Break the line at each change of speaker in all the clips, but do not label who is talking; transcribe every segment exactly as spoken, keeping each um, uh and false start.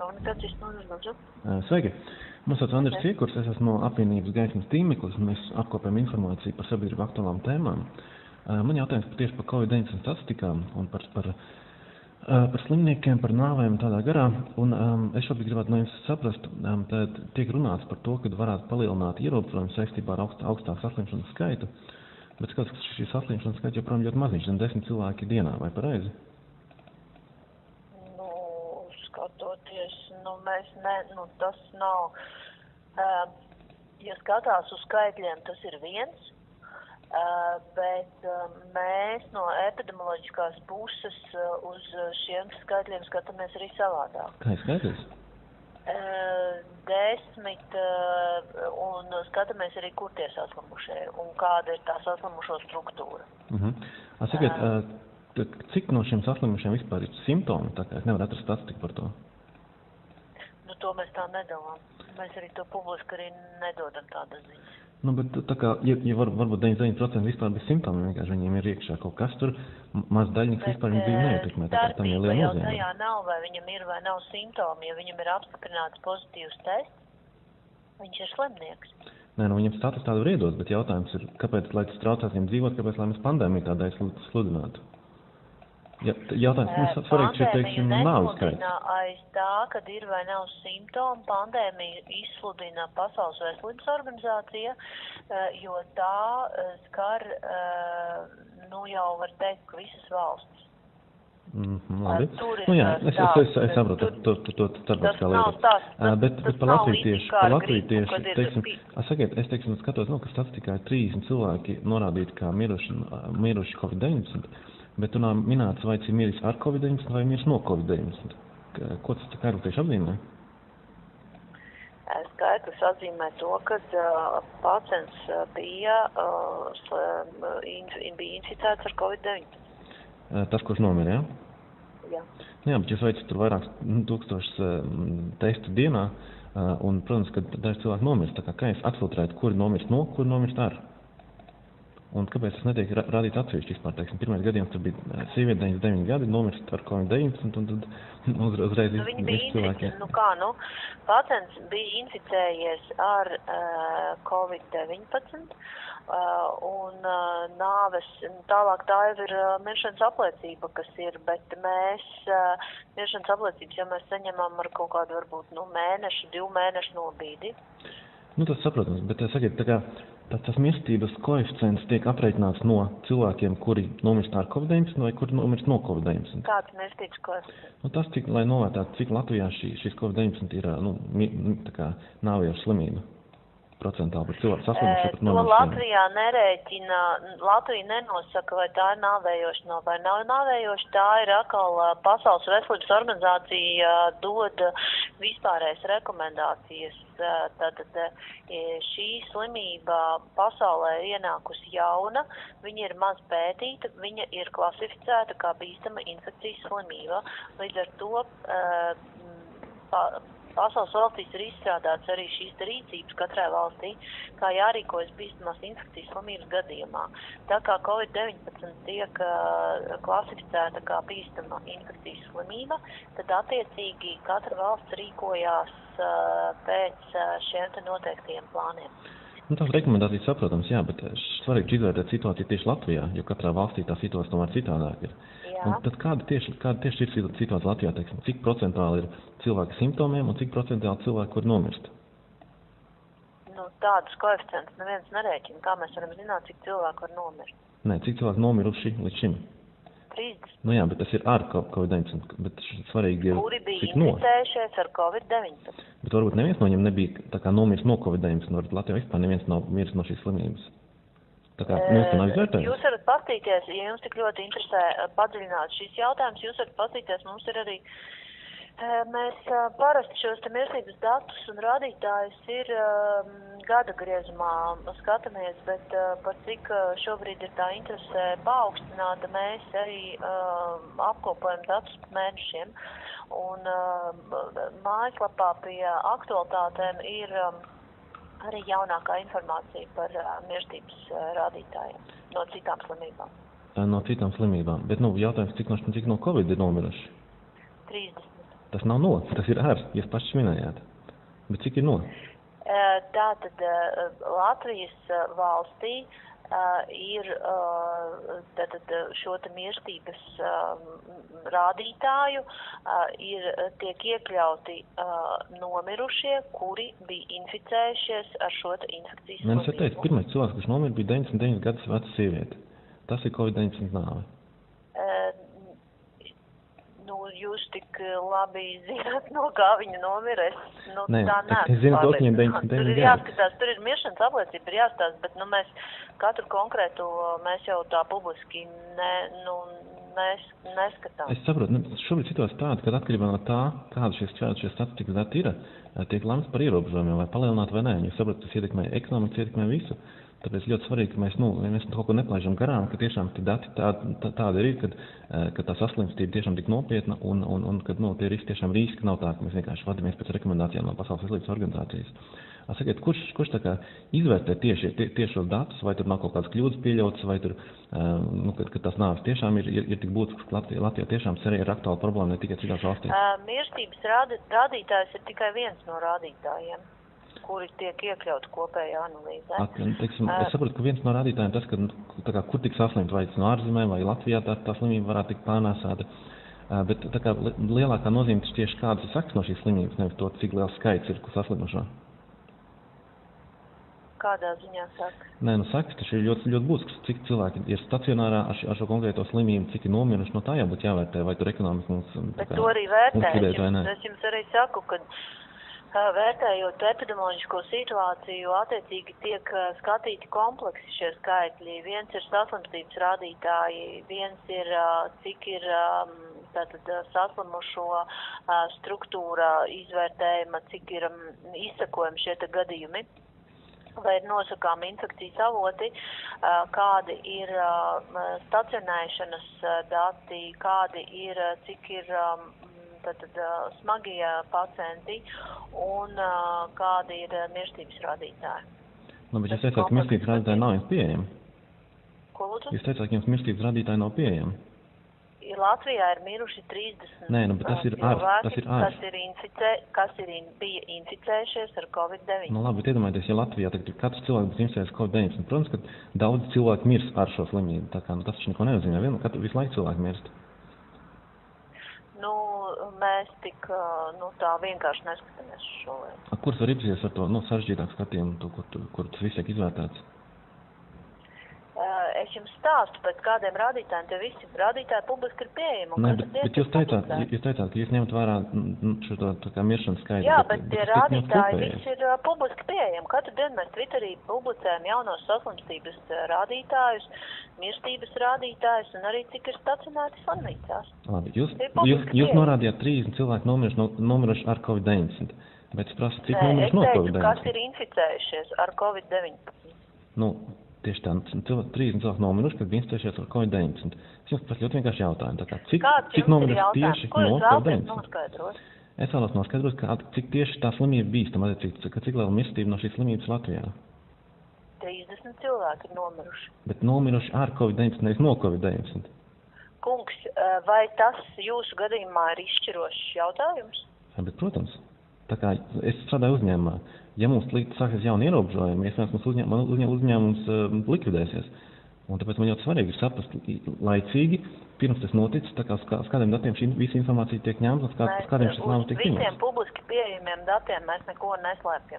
komunikācijas nodaļa, lūdzu.
Sveiki! Mums sauc Andris Ciekurs, es esmu no apvienības gaismas tīmeklis, un mēs apkopējam informāciju par sabiedrību aktuālām tēmām. Man jautājums tieši par covid deviņdesmit statistikām un par, par, par slimniekiem, par nāvēm tādā garā. Un um, es šobrīd gribētu no jums saprast, um, tad tiek runāts par to, ka varētu palielināt ierobežojumus saistībā ar augst, augstāku saslimšanas skaitu, bet skats, ka šī saslimšanas skaits joprojām ļoti maziņš, desmit cilvēki dienā, vai pareizi?
Nu, skatoties, nu, mēs ne, nu, tas nav, uh, ja skatās uz skaitļiem, tas ir viens, uh, bet uh, mēs no epidemioloģiskās puses uh, uz šiem skaitļiem skatāmies arī savādāk.
Kā ir skaitļs?
Uh, desmit uh, un skatāmies arī, kur tie saslimušie un kāda ir tā saslimušo struktūra.
Uh-huh. Sakiet, uh, cik no šiem saslimušiem vispār ir simptomi? Tā kā es nevaru atrast statistiku par to.
Nu, to mēs tā nedalām. Mēs arī to publiski arī nedodam tādas ziņas.
Nu, bet tā kā, ja, ja var, varbūt deviņdesmit deviņi procenti vispār bez simptomiem, vienkārši viņiem ir iekšā kaut kas tur, maz daļnieks vispār viņa dzīvi neietekmē, tā kā tam ir liela nozīme.
Tajā nav, vai viņam ir vai nav simptomi, ja viņam ir apstiprināts pozitīvs tests, viņš ir slimnieks.
Nē, nu viņam status tādu var iedot, bet jautājums ir, kāpēc, lai tas traucās viņam dzīvot, kāpēc, lai mēs pandēmiju tādēļ sludinātu? Ja, jautājums, mums svarīgi šeit, teiksim, nav skaits.
Aiz tā, kad ir vai nav simptomi, pandēmiju izsludina Pasaules veselības organizācija, jo tā skar, nu jau var teikt, visas valstis.
Mm, labi. Nu jā, es, es, es, es saprotu, to, to, to, to starptautiskā lieta. Bet, bet par Latviju tieši, par Latviju tieši, teiksim, sakiet, es teiksim, skatos, nu, ka statistikā ir trīsdesmit cilvēki norādīti kā miruši, miruši covid deviņdesmit. Bet tu nav minēts, vai ir miris ar covid deviņdesmit vai miris no covid deviņdesmit. Ko tas skaitlis tieši atzīmē?
Skaitlis atzīmē to, ka uh, pacients bija, uh, in, bija inficēts ar covid deviņdesmit.
Tas, kurš nomira, jā?
Jā.
Jā, bet jūs veicat tur vairākus tūkstošus uh, testu dienā, uh, un, protams, ka daži cilvēki nomirst. Tā kā, kā jūs atfiltrējat, kuri nomirst no, kuri nomirst ar? Un kāpēc tas netiek rādīts atsevišķi vispār? Teiksim, pirmais gadījums tur bija sieviete deviņdesmit deviņi gadi, nomirst ar covid deviņdesmit, un tad uz, uzreiz
nu, visi cilvēki. Nu kā, nu, pacients bija inficējies ar uh, covid deviņpadsmit, uh, un uh, nāves, tālāk tā jau ir uh, miršanas apliecība, kas ir, bet mēs, uh, miršanas apliecības, ja mēs saņemam ar kaut kādu, varbūt, nu, mēnešu, divu mēnešu nobīdi.
Nu, tas saprotams, bet sakiet, tā kā tā, tas mirstības koeficients tiek aprēķināts no cilvēkiem, kuri nomirst ar covid deviņdesmit vai kuri nomirst no covid deviņdesmit?
Kāds mirstības koeficients?
Nu, tas, cik, lai novērtētu, cik Latvijā šī, šīs covid deviņdesmit ir, nu, tā kā nāvējoša slimība procentāli par cilvēku saslimušo pat
nomiršanu. To Latvijā nerēķina, Latvija nenosaka, vai tā ir nāvējoša no vai nav nāvējoša. Tā ir atkal Pasaules veselības organizācija dod vispārējas rekomendācijas. Tātad šī slimība pasaulē ir ienākusi jauna, viņa ir maz pētīta, viņa ir klasificēta kā bīstama infekcijas slimība. Līdz ar to pa, Pasaules valstīs ir izstrādāts arī šīs rīcības katrai valstī, kā jārīkojas bīstamās infekcijas slimības gadījumā. Tā kā covid deviņpadsmit tiek uh, klasificēta kā bīstama infekcijas slimība, tad attiecīgi katra valsts rīkojās uh, pēc uh, šiem te noteiktiem plāniem.
Nu, tās rekomendācijas saprotams, jā, bet svarīgi izvērtēt situāciju tieši Latvijā, jo katrā valstī tā situācija tomēr citādāk ir.
Jā.
Un tad kāda tieši, kāda tieši ir situācija Latvijā, teiksim, cik procentāli ir cilvēki simptomiem un cik procentāli cilvēki, kuri nomirst?
Nu, tādus koeficientus neviens nerēķina. Kā mēs varam zināt, cik cilvēki var nomirst?
Nē, cik cilvēki nomiruši līdz šim?
trīsdesmit.
Nu jā, bet tas ir ar covid deviņdesmit, bet svarīgi ir,
kuri bija
cik no?
inficējušies ar covid deviņpadsmit.
Bet varbūt neviens no viņiem nebija tā kā nomirs no covid deviņpadsmit, varbūt Latvijā vispār neviens nav miris no šīs slimības. Tā kā mēs to nav izvērtējis.
Jūs varat paskatīties, ja jums tik ļoti interesē padziļināt šīs jautājumus, jūs varat paskatīties, mums ir arī, mēs parasti šos te mirstības datus un rādītājus ir um, gada griezumā skatāmies, bet uh, par cik šobrīd ir tā interese paaugstināta, mēs arī um, apkopojam datus par mēnešiem. Un uh, mājaslapā pie aktualitātēm ir um, arī jaunākā informācija par uh, mirstības uh, rādītājiem no citām slimībām.
No citām slimībām, bet nu, jautājums, cik no, cik no covid ir nomiruši?
trīsdesmit.
Tas nav no, tas ir ar, jūs paši minējāt. Bet cik ir no?
Tātad Latvijas valstī ir tātad šo te mirstības rādītāju, ir tiek iekļauti nomirušie, kuri bija inficējušies ar šo te infekcijas slimību.
Mēs teicu, pirmais cilvēks, kurš nomira, bija deviņdesmit deviņas gadus veca sieviete. Tas ir covid deviņdesmit nāve.
Nu, jūs tik labi zināt, no kā viņa nomira. Es, nu,
Nē,
tā
es, es zinu, ka viņam deviņdesmit
Tur ir
deviņas
jāskatās, tur ir miršanas apliecība, ir jāstāst, bet nu, mēs katru konkrētu, mēs jau tā publiski ne, nu, nes, neskatām.
Es saprotu, nu, šobrīd situācija tāda, ka atkarībā no tā, kāda šīs, šīs statistikas dati ir, tiek lemts par ierobežojumiem, vai palielināt vai nē. Jūs saprotat, tas ietekmē ekonomiku, ietekmē visu. Tāpēc ļoti svarīgi, ka mēs, nu, mēs kaut ko neplaižam garām, ka tiešām tie dati tā, tā, tādi ir, kad, ka tā saslimstība tiešām tik nopietna un, un, un kad, nu, tie riski tiešām riski nav tā, ka mēs vienkārši vadamies pēc rekomendācijām no Pasaules veselības organizācijas. Sakiet, kurš, kurš tā kā izvērtē tieši, tie, tieši šos datus, vai tur nav kaut kādas kļūdas pieļautas, vai tur, nu, kad, kad tās nāves tiešām ir, ir, ir tik būtisks, ka Latvijā, Latvijā tiešām ir aktuāla problēma ne tikai citās valstīs?
Uh, mirstības rādi, rādītājs ir tikai viens no rādītājiem, kuri tiek iekļauti kopējā analīzē.
At, teiksim, es saprotu, ka viens no rādītājiem tas, ka, tā kā, kur tik saslimt, vai no ārzemēm, vai Latvijā tā, tā slimība varētu tikt pārnēsāta. Bet tā kā lielākā nozīme tieši kādas ir sakas no šīs slimības, nevis to, cik liels skaits ir saslimušo.
Kādā ziņā saka?
Nē, nu sakas, tas ir ļoti, ļoti būtisks, cik cilvēki ir stacionārā ar, ar šo konkrēto slimību, cik ir nomiruši, no tā jābūt jāvērtē, vai tur ekonomika mums...
Bet kā, to arī vērtē, es jums, es jums arī saku, ka vērtējot epidemioloģisko situāciju, attiecīgi tiek skatīti kompleksi šie skaitļi. Viens ir saslimstības rādītāji, viens ir, cik ir tātad saslimušo struktūra izvērtējuma, cik ir izsakojumi šie te gadījumi, vai ir nosakāmi infekcijas avoti, kādi ir stacionēšanas dati, kādi ir, cik ir tātad smagie pacienti un kādi ir mirstības rādītāji.
Nu, bet jūs teicāt, ka mirstības rādītāji nav jums pieejami?
Ko lūdzu?
Jūs teicāt, ka jums mirstības rādītāji nav pieejami?
Latvijā ir miruši trīsdesmit
Nē, nu, bet tas ir ar, tas ir ar.
Kas, ir inficē, kas ir in, bija inficējušies ar covid deviņdesmit.
Nu, labi, bet iedomājieties, ja Latvijā tagad katrs cilvēks būs inficējies ar covid deviņdesmit, protams, ka daudz cilvēku mirs ar šo slimību. Tā kā, nu, tas taču neko nenozīmē. Vien, katru visu laiku cilvēku mirst.
Nu, mēs tik, nu, tā vienkārši neskatāmies šo lietu.
Kuras var iepazīties ar to, nu, sarežģītāku skatījumu, kur, kur tas viss tiek izvērtēts?
Es jums stāstu pēc kādiem rādītājiem, tie visi rādītāji publiski ir pieejami.
Nē, bet, bet jūs teicāt, jūs teicāt, ka jūs ņemat vērā šo to, tā kā miršanas skaitu.
Jā, bet, bet tie rādītāji visi ir uh, publiski pieejami. Katru dienu mēs Twitterī publicējam jaunos saslimstības rādītājus, mirstības rādītājus un arī cik ir stacionēti slimnīcās.
Labi, jūs, jūs, jūs norādījāt trīsdesmit cilvēku nomiruši, no, nomiruši ar covid deviņdesmit, bet es prasu, cik nomiruši no covid deviņdesmit?
Kas ir inficējušies ar covid deviņdesmit?
Nu, tieši tā, trīsdesmit cilvēki nomiruši, kad bija inficējušies ar covid deviņdesmit. Es jums prasu ļoti vienkārši jautājumu, tā kā cik, cik nomiruši tieši no covid deviņdesmit? Es vēlos noskaidrot, ka cik tieši tā slimība bīstama, cik, cik liela mirstība no šīs slimības Latvijā?
trīsdesmit cilvēki ir nomiruši.
Bet nomiruši ar covid deviņdesmit, nevis no covid deviņdesmit.
Kungs, vai tas jūsu gadījumā ir izšķirošs jautājums?
Jā, bet, protams, tā kā es strādāju uzņēmumā. Ja mums sāksies jauni ierobežojumi, iespējams, mums uzņēm, uzņēm, uzņēmums uh, likvidēsies. Un tāpēc man ļoti svarīgi ir saprast laicīgi, pirms tas noticis, tā kā uz kādiem datiem šī visa informācija tiek ņemta, uz, kā, uz kādiem šis lēmums tiek pieņemts.
Uz visiem publiski pieejamiem datiem mēs neko neslēpjam.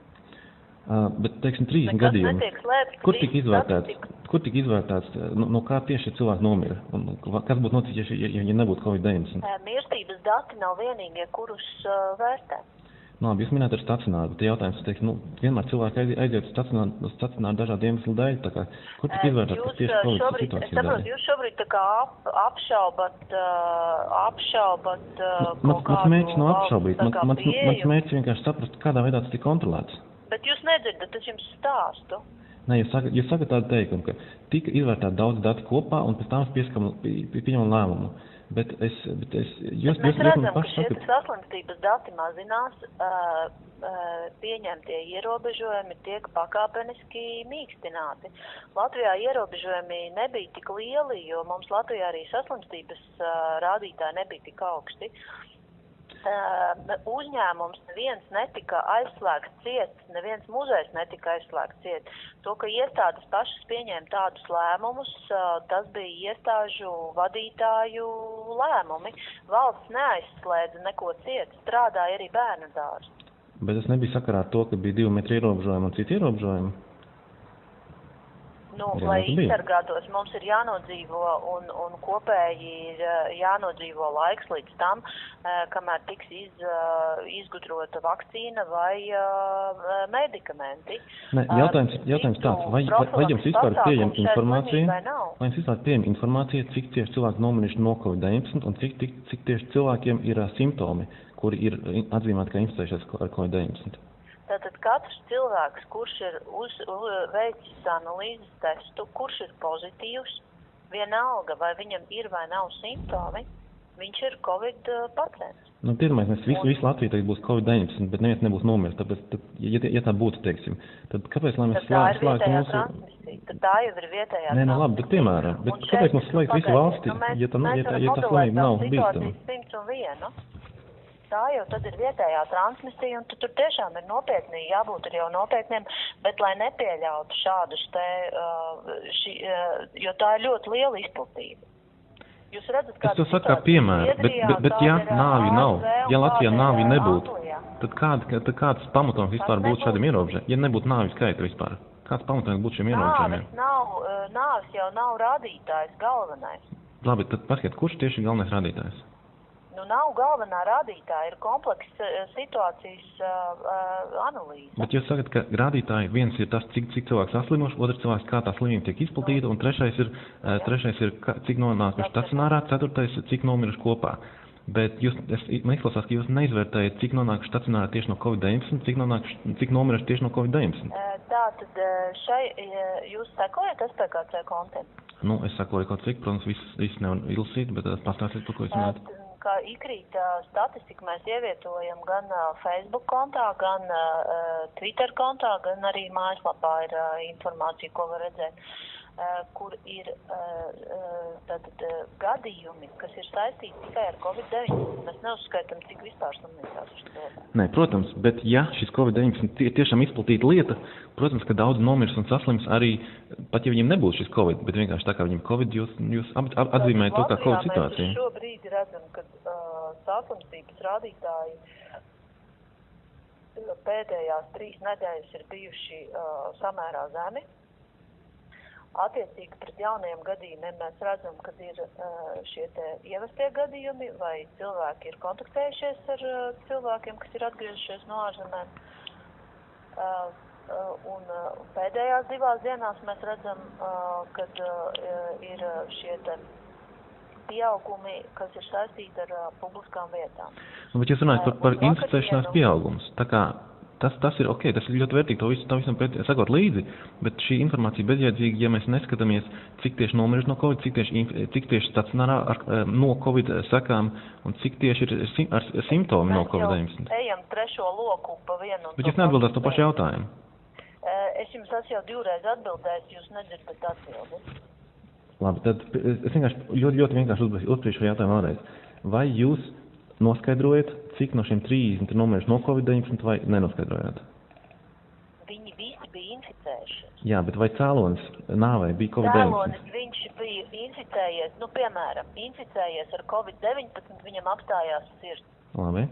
Uh, bet, teiksim, trīsdesmit gadījumi, kur tika izvērtēts, kur tika izvērtēts, no, no kā tieši cilvēki nomira? Un kas būtu noticis, ja, ja, ja nebūtu covid deviņdesmit?
Mirstības dati nav vienīgie, kurus uh, vērtē.
Nu, labi, jūs minējāt ar stacionāru, bet jautājums, teiks, nu, vienmēr cilvēki aiziet uz stacionāru, stacionāru dažādu iemeslu dēļ, tā kā, kur tik izvērtāt, ka tieši covid
šobrīd,
situācija
es saprotu, jūs šobrīd tā kā ap, apšaubat, uh, apšaubat uh,
mans, mans mērķis nav apšaubīt, mans, mans, mans mērķis vienkārši saprast, kādā veidā tas tika kontrolēts.
Bet jūs nedzirdat, es jums stāstu.
Nē, jūs sakat, jūs sakat tādu teikumu, ka tika izvērtēt daudz datu kopā un pēc tam pieskam, pieņemam lēmumu. Bet es, bet es, jūs,
bet mēs
jūs,
redzam,
jūs
ka šie
sakat...
saslimstības dati mazinās, uh, uh, pieņemtie ierobežojumi tiek pakāpeniski mīkstināti. Latvijā ierobežojumi nebija tik lieli, jo mums Latvijā arī saslimstības uh, rādītāji nebija tik augsti. Uh, uzņēmums neviens netika aizslēgts ciet, neviens muzejs netika aizslēgts ciet. To, ka iestādes pašas pieņēma tādus lēmumus, uh, tas bija iestāžu vadītāju lēmumi. Valsts neaizslēdza neko ciet, strādāja arī bērnu dārzi.
Bet tas nebija sakarā ar to, ka bija divu metru ierobežojumi un citi ierobežojumi?
Nu, lai izsargātos, mums ir jānodzīvo un, un kopēji ir jānodzīvo laiks līdz tam, kamēr tiks iz, izgudrota vakcīna vai medikamenti.
Ne, jautājums, jautājums tāds, vai, vai, vai jums vispār pieejama informācija, vai jums vispār pieejama informācija, cik tieši cilvēki nomiruši no covid deviņpadsmit un cik, cik, cik tieši cilvēkiem ir simptomi, kuri ir atzīmēti kā inficējušies ar covid deviņpadsmit?
Tātad katrs cilvēks, kurš ir uz, uz, veicis analīzes testu, kurš ir pozitīvs, vienalga, vai viņam ir vai nav simptomi, viņš ir covid pacients. Nu,
pirmais, mēs visu, visu Latviju tagad būs covid deviņpadsmit, bet neviens nebūs nomirs, tāpēc, tad, ja, ja tā būtu, teiksim, tad kāpēc, lai mēs slēgtu slēgt mūsu...
Tad tā jau ir vietējā
Nē, nu labi, bet piemēram, bet un kāpēc mums slēgt visu valsti,
nu, mēs,
ja tā,
mēs
ja tā, ja tā slimība nav
bīstama? Tā jau tad ir vietējā transmisija, un tur tiešām ir nopietni, jābūt arī jau nopietniem, bet lai nepieļautu šādus te, ši, jo tā ir ļoti liela izplatība. Jūs redzat, kā...
Es to saku kā piemēru, bet, bet, bet ja nāvi nav, ja Latvijā nāvi nebūtu, tad, kād, tad kāds pamatojums vispār būtu šādiem ierobežiem? Ja nebūtu nāvi skaita vispār, kāds pamatojums būtu šiem ierobežiem?
Nav, nāvis jau nav rādītājs galvenais.
Labi, tad paskiet, kurš tieši ir galvenais rādītājs?
Nu, nav galvenā rādītāja, ir kompleksa situācijas uh, analīze.
Bet jūs sakat, ka rādītāji viens ir tas, cik, cik cilvēks saslimuši, otrs cilvēks, kā tā slimība tiek izplatīta, un trešais ir, uh, trešais ir kā, cik nonākuši stacionārā, ceturtais ir, cik nomiruši kopā. Bet jūs, es, man izklausās, ka jūs neizvērtējat, cik nonākuši stacionārā tieši no covid deviņpadsmit, cik, nonākuši, cik nomiruši tieši no covid deviņpadsmit.
Tā tad šai, jūs sekojat S P K C kontiem?
Nu, es sekoju kaut cik, protams, viss, viss nevar ilsīt, bet pastāstīt, par ko jūs runājat.
Kā ikrīt statistiku mēs ievietojam gan Facebook kontā, gan uh, Twitter kontā, gan arī mājaslapā ir uh, informācija, ko var redzēt, uh, kur ir uh, tātad, uh, gadījumi, kas ir saistīti tikai ar covid deviņpadsmit. Mēs neuzskaitam, cik vispār slimnīcās uz to.
Nē, protams, bet ja šis covid deviņpadsmit tie, tiešām izplatīta lieta, protams, ka daudz nomirs un saslims arī, pat ja viņiem nebūtu šis covid, bet vienkārši tā kā viņiem covid, jūs, jūs atzīmējat to kā covid situāciju.
Mēs šobrīd redzam, ka uh, sākumstības rādītāji pēdējās trīs nedēļas ir bijuši uh, samērā zemi. Attiecīgi pret jauniem gadījumiem mēs redzam, ka ir uh, šie te ievestie gadījumi vai cilvēki ir kontaktējušies ar uh, cilvēkiem, kas ir atgriežušies no ārzemēm. Uh, Uh, un uh, pēdējās divās dienās mēs redzam, uh, kad uh, ir šie te pieaugumi, kas ir saistīti ar uh, publiskām vietām.
Nu, bet jūs runājat par, par inficēšanās pieaugums. Tā kā tas, tas ir ok, tas ir ļoti vērtīgi, to visu, to visam pēc, sakot līdzi, bet šī informācija bezjēdzīga, ja mēs neskatāmies, cik tieši nomiruši no covid, cik tieši, cik tieši stacionārā ar, no covid sekām un cik tieši ir sim, ar simptomi no covid deviņpadsmit.
Mēs jau ejam trešo loku pa vienu.
Bet jūs neatbildāt to pašu jautājumu.
Es jums esmu jau divreiz atbildējis, jūs nedzirdat atbildi.
Labi, tad es vienkārši ļoti, ļoti vienkārši uzbrīšu šo jautājumu vēlreiz. Vai jūs noskaidrojat, cik no šiem trīsdesmit ir nomiruši no covid deviņpadsmit vai nenoskaidrojat?
Viņi visi bija inficējušies.
Jā, bet vai cēlonis nāvei bija covid deviņpadsmit?
Cēlonis viņš bija inficējies, nu piemēram, inficējies ar covid deviņpadsmit, viņam apstājās sirds.
Labi.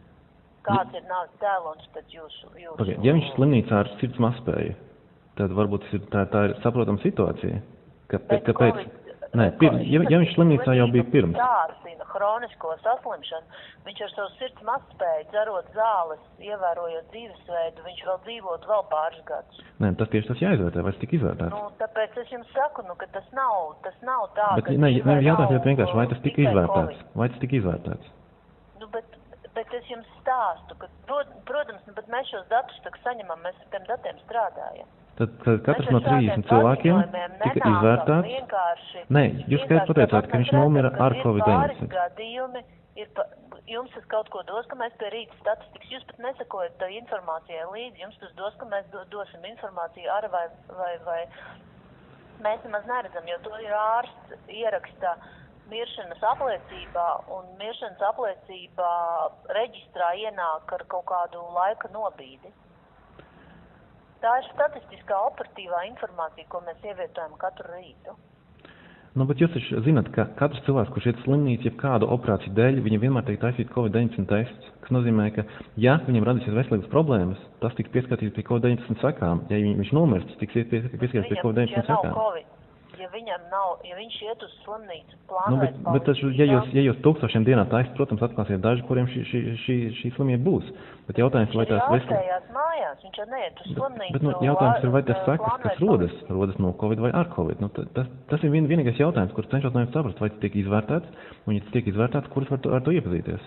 Kāds ir nāves cēlonis pēc jūsu... jūsu...
Pagad, ja viņš slimnīcā ar sirds mazspēju, tad varbūt ir, tā, tā ir saprotama situācija. Kāpēc? kāpēc? Nē, pir, ja, ja viņš slimnīcā jau bija pirms.
Dārsina hronisko saslimšanu, viņš ar savu sirds mazspēju, dzerot zāles, ievērojot dzīvesveidu, viņš vēl dzīvot vēl pāris gadus.
Nē, tas tieši tas jāizvērtē, vai tas tika izvērtēts?
Nu, tāpēc es jums saku, nu, ka tas nav, tas nav tā,
bet, ne, ne, jautājums ir vienkārši, vai tas tika izvērtēts? Vai tas tika izvērtēts?
Nu, bet... Bet es jums stāstu, ka, protams, bet mēs šos datus tak saņemam, mēs ar tiem datiem strādājam.
Tad, tad katrs no trīsdesmit cilvēkiem tika izvērtēts? Nē, jūs skaidri pateicāt, ka viņš nomira ar covid deviņpadsmit.
Gadījumi ir, pa, jums tas kaut ko dos, ka mēs pie rīta statistikas, jūs pat nesakojat tā informācijai līdzi, jums tas dos, ka mēs do, dosim informāciju ar vai, vai, vai mēs nemaz neredzam, jo to ir ārsts ierakstā miršanas apliecībā, un miršanas apliecībā reģistrā ienāk ar kaut kādu laika nobīdi. Tā ir statistiskā operatīvā informācija, ko mēs ievietojam katru rītu.
Nu, bet jūs taču zināt, ka katrs cilvēks, kurš iet slimnīcu, jeb kādu operāciju dēļ, viņam vienmēr tiek taisīt covid deviņdesmit tests, kas nozīmē, ka, ja viņam radīsies veselības problēmas, tas tiks pieskatīts pie covid deviņdesmit sekām. Ja viņš nomirst, tiks pieskatīts pie covid deviņdesmit sekām.
Ja viņam nav, ja viņš iet uz slimnīcu,
Nu,
plānojas
bet, bet taču, ja jūs, ja jūs tūkstošiem dienā taisat, protams, atklāsiet daži, kuriem šī, šī, šī, šī slimība būs. Bet jautājums, vai tās
veselības... Viņš ir ārstējās mājās, viņš jau neiet uz slimnīcu.
Bet, nu, jautājums ir, vai tas sekas, kas rodas, rodas no covid vai ar covid. Nu, tas, tas ir vien, vienīgais jautājums, kurš cenšos no jums saprast, vai tas tiek izvērtēts, un ja tas tiek izvērtēts, kurus var to, ar to iepazīties.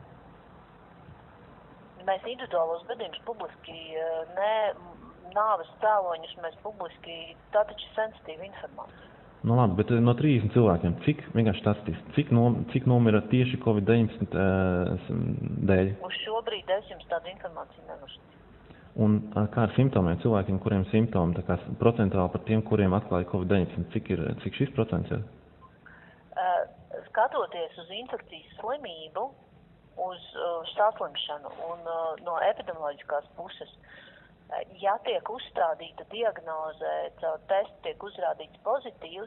Mēs individuālos gadījumus publiski, ne nāves cēloņus, mēs publiski, tā taču ir sensitīva informācija.
Nu labi, bet no trīsdesmit cilvēkiem, cik vienkārši statistiski, cik, no, cik nomira tieši covid deviņdesmit uh, dēļ?
Uz šobrīd es jums tādu informāciju nevaru.
Un uh, kā ar simptomiem, cilvēkiem, kuriem simptomi, tā kā procentuāli par tiem, kuriem atklāja covid deviņdesmit, cik, ir, cik šis procents ir?
Uh, skatoties uz infekcijas slimību, uz uh, saslimšanu un uh, no epidemioloģiskās puses, ja tiek uzstādīta diagnoze, caur testu tiek uzrādīts pozitīvs,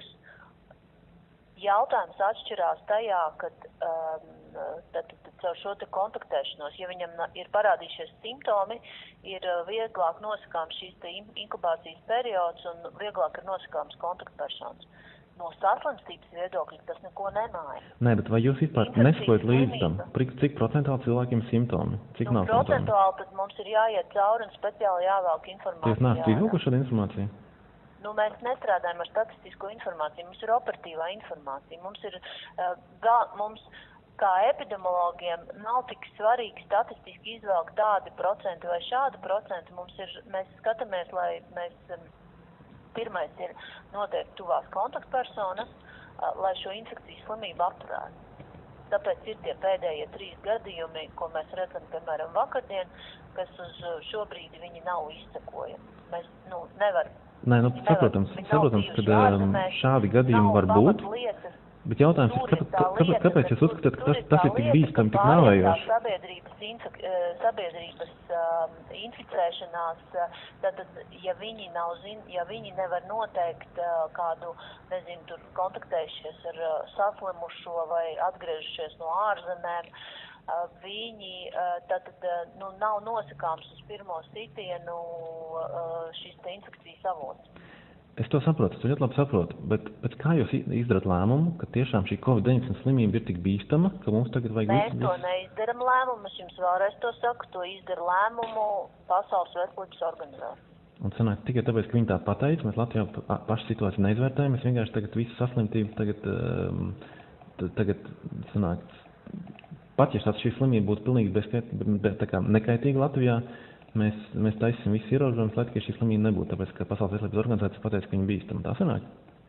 jautājums atšķirās tajā, kad um, tad, tad, caur šo te kontaktēšanos, ja viņam ir parādījušies simptomi, ir vieglāk nosakāms šīs te inkubācijas periods un vieglāk ir nosakāms kontaktpersonas. No saslimstības viedokļa tas neko nemāja.
Nē, bet vai jūs vispār nesakojat līdz tam, cik procentāli cilvēkiem simptomi? Cik
nu,
nav
procentuāli tad mums ir jāiet cauri un speciāli jāvelk informāciju.
Jūs neesat izvilkuši šādu informāciju?
Nu, mēs nestrādājam ar statistisko informāciju, mums ir operatīvā informācija. Mums ir, uh, ga, mums, kā epidemiologiem, nav tik svarīgi statistiski izvelkt tādi procenti vai šādi procenti. Mums ir, mēs skatāmies, lai mēs... Um, Pirmais ir noteikti tuvās kontaktpersonas, lai šo infekcijas slimību apturētu. Tāpēc ir tie pēdējie trīs gadījumi, ko mēs redzam, piemēram, vakardien, kas uz šobrīd viņi nav izsekojami. Mēs, nu, nevar...
Nē, nu, saprotams, saprotams, ka šādi gadījumi var būt. Bet jautājums ir, kāpēc, kāpēc, kāpēc jūs uzskatāt, ka tas, tas ir tik bīstami, tik nāvējoši?
Sabiedrības, infek, sabiedrības um, inficēšanās, tad, ja viņi nav zin, ja viņi nevar noteikt uh, kādu, nezinu, tur kontaktējušies ar uh, saslimušo vai atgriežušies no ārzemēm, uh, viņi uh, tad, uh, nu, nav nosakāms uz pirmo sitienu uh, šis te infekcijas avots.
Es to saprotu, es to ļoti labi saprotu, bet, bet kā jūs izdarat lēmumu, ka tiešām šī covid deviņdesmit slimība ir tik bīstama, ka mums tagad vajag...
Mēs to neizdaram lēmumu, es jums vēlreiz to saku, to izdara lēmumu Pasaules veselības organizācija.
Un sanāk tikai tāpēc, ka viņi tā pateica, mēs Latvijā pašu situāciju neizvērtējam, mēs vienkārši tagad visu saslimtību tagad, um, tagad sanāk, pat ja šī slimība būtu pilnīgi bezkait, be, tā kā nekaitīga Latvijā, Mēs, mēs taisīsim visu ierobežojumus, lai tikai šī slimība nebūtu, tāpēc, ka Pasaules veselības organizācija pateica, ka viņa bīstama. Tā sanāk?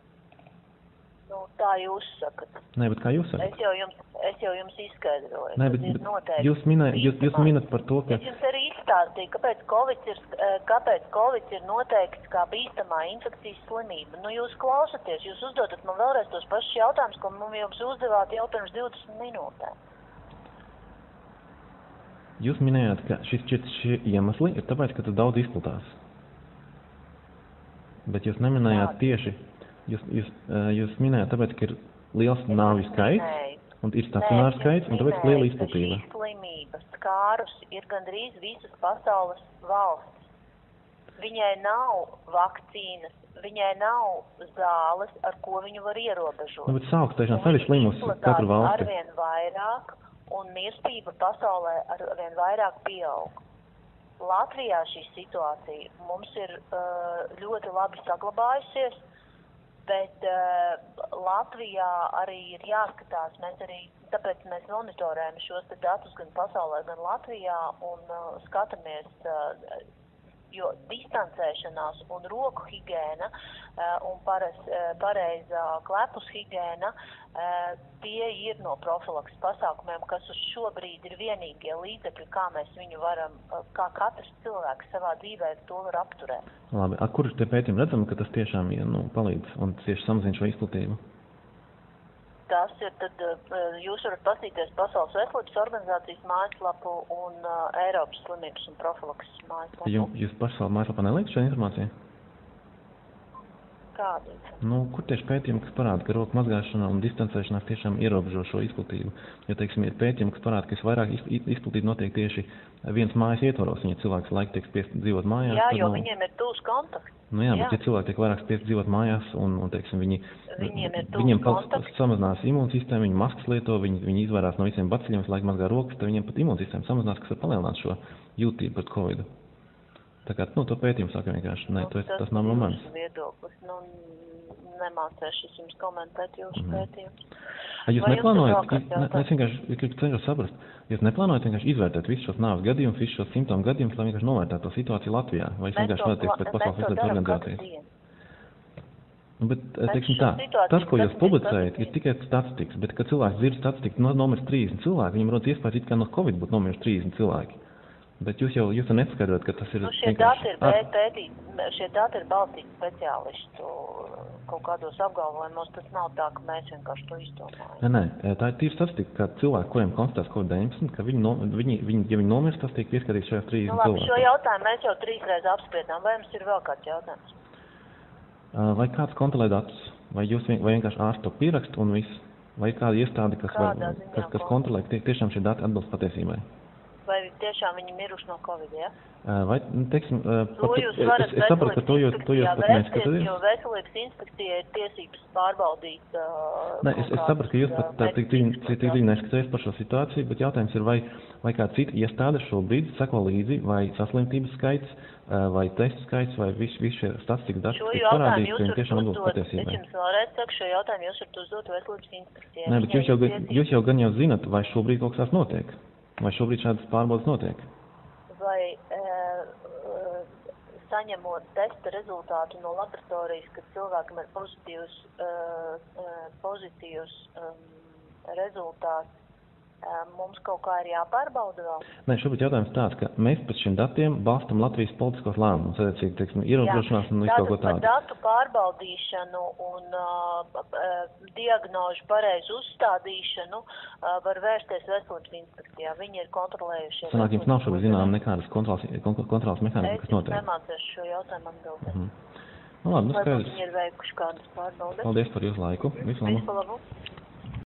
Nu, tā jūs sakat.
Nē, bet kā jūs sakat?
Es jau jums, es jau jums izskaidroju.
Nē, bet, bet jūs, minē, jūs, jūs minat par to, ka...
Es jums arī izstāstīju, kāpēc Covid ir, kāpēc Covid ir noteikts kā bīstamā infekcijas slimība. Nu, jūs klausaties, jūs uzdodat man vēlreiz tos pašus jautājumus, ko mums jums uzdevāt jau pirms divdesmit minūtēm.
Jūs minējāt, ka šis, šie iemesli ir tāpēc, ka tas daudz izplatās. Bet jūs neminējāt tieši, jūs, jūs, jūs minējāt tāpēc, ka ir liels nāvju skaits, un ir stacionārs skaits, un tāpēc liela izplatība.
Šī slimība skārus ir gandrīz visas pasaules valstis. Viņai nav vakcīnas, viņai nav zāles, ar ko viņu var ierobežot.
Nu, bet saaugstēšanās arī slimus katru valsti.
Arvien vairāk, un mirstība pasaulē arvien vairāk pieaug. Latvijā šī situācija mums ir uh, ļoti labi saglabājusies, bet uh, Latvijā arī ir jāskatās, mēs arī, tāpēc mēs monitorējam šos te datus gan pasaulē, gan Latvijā un uh, skatāmies, uh, jo distancēšanās un roku higēna uh, un pareiz, uh, pareizā klepus higēna uh, tie ir no profilaks pasākumiem, kas uz šobrīd ir vienīgie līdzekļi, kā mēs viņu varam, uh, kā katrs cilvēks savā dzīvē to var apturēt.
Labi, a kur tie pētījumi redzam, ka tas tiešām ja, nu, palīdz un tieši samazina šo izplatību?
tas ir, tad jūs varat paskatīties Pasaules veselības organizācijas mājaslapu un uh, Eiropas slimības un profilakses mājaslapu.
Jums, jūs paši savā mājaslapā neliek šo informāciju?
Kādu?
Nu, kur tieši pētījumi, kas parāda, ka roku mazgāšana un distancēšanās tiešām ierobežo šo izplatību? Jo, teiksim, ir pētījumi, kas parāda, ka visvairāk izplatība notiek tieši viens mājas ietvaros. Ja cilvēks laika tiek spiest dzīvot mājās.
Jā, jo
tad, nu,
viņiem ir tūs kontakts.
Nu jā,
jā,
bet ja cilvēki tiek vairāk spiest dzīvot mājās un, un teiksim, viņi,
viņiem ir tūs
viņiem
kontakts.
samazinās imūnsistēmu, viņi maskas lieto, viņi, viņi izvairās no visiem baciļiem, visu laiku mazgā rokas, tad viņiem pat imūnsistēma samazinās, kas var palielināt šo jūtību pret covidu. Tā kā, nu, to pētījumu saka vienkārši, ne,
Nu,
tas,
tas
tas nav no manis.
viedoklis. Nu, nemācēšu jums komentēt jūsu
Mhm.
pētījumus.
Jūs
Vai jums ir
neplānojat,
vēl kāds
ne, es vienkārši cenšos saprast, jūs neplānojat vienkārši izvērtēt visus šos nāves gadījumus, visus šos simptomu gadījumus, lai vienkārši novērtētu to situāciju Latvijā, vai jūs vienkārši vēlaties pēc Pasaules veselības organizācijas? Nu, bet, teiksim tā, tas, ko jūs publicējat, ir tikai statistikas, bet, kad cilvēks dzird statistiku, no, nomirst trīsdesmit cilvēki, viņam rodas iespējas, it kā no Covid būtu nomiruši trīsdesmit cilvēki. Bet jūs jau, jūs jau neskaidrojat, ka tas ir
Nu, šie dati ir pētīti, šie dati ir balstīti speciālistu kaut kādos apgalvojumos, tas nav tā, ka mēs vienkārši to izdomājam.
Nē, nē, tā ir tīra statistika, ka cilvēki, kuriem konstatēts Covid deviņdesmit, ka viņi, no, viņi, viņi, ja viņi nomirst, tas tiek pieskatīts šajās
Nu,
trīsdesmit
labi, šo
cilvēkiem.
jautājumu mēs jau trīsreiz apspriedām. Vai jums ir vēl kāds jautājums?
Vai kāds kontrolē datus, vai jūs vien, vai vienkārši ārsts to pierakst un viss, vai ir kāda iestāde, kas, var,
Kādā ziņā
kas, kas kontrolē, ka tie, tiešām šie dati atbilst patiesībai?
Vai tiešām viņi miruši no Covid, ja?
Vai, nu, teiksim,
To
pat,
jūs
es,
varat
es saprotu, ka to jūs, to jūs pat
vērsties,
neskatāties.
jo veselības inspekcija ir tiesības pārbaudīt. Uh,
Nē, es, es saprotu, ka jūs pat tā tik dziļi neskatāties par šo situāciju, bet jautājums ir, vai, vai kā cita iestāde šobrīd seko līdzi, vai saslimtības skaits, vai testu skaits, vai visi vis šie statistikas dati, kas parādīt, ka viņi tiešām atbilst patiesībai.
Es jums vēlreiz saku, šo jautājumu jūs varat uzdot veselības inspekcijai.
Nē, bet jūs jau, jūs jau gan jau zinat, vai šobrīd kaut kas notiek, vai šobrīd šādas pārbaudas notiek.
Vai e, e, saņemot testa rezultātu no laboratorijas, kad cilvēkam ir pozitīvs, e, e, pozitīvs um, rezultāts, e, mums kaut kā ir jāpārbauda vēl?
Nē, šobrīd jautājums tāds, ka mēs pēc šiem datiem balstam Latvijas politiskos lēmumus, attiecīgi, teiksim, ierobežošanās un visu kaut ko tādu.
Par datu pārbaudīšanu un uh, uh, diagnožu pareizu uzstādīšanu uh, var vērsties veselības inspekcijā. Viņi ir kontrolējušie.
Sanāk, jums nav šobrīd zinām nekādas kontrolas, kontrolas mehānismas, kas notiek.
Es nemācēšu šo jautājumu atbildēt.
Mhm. Nu labi, nu
Vai
skaidrs.
viņi ir veikuši kādas pārbaudes?
Paldies par jūsu laiku. Visu labu.
Visu labu.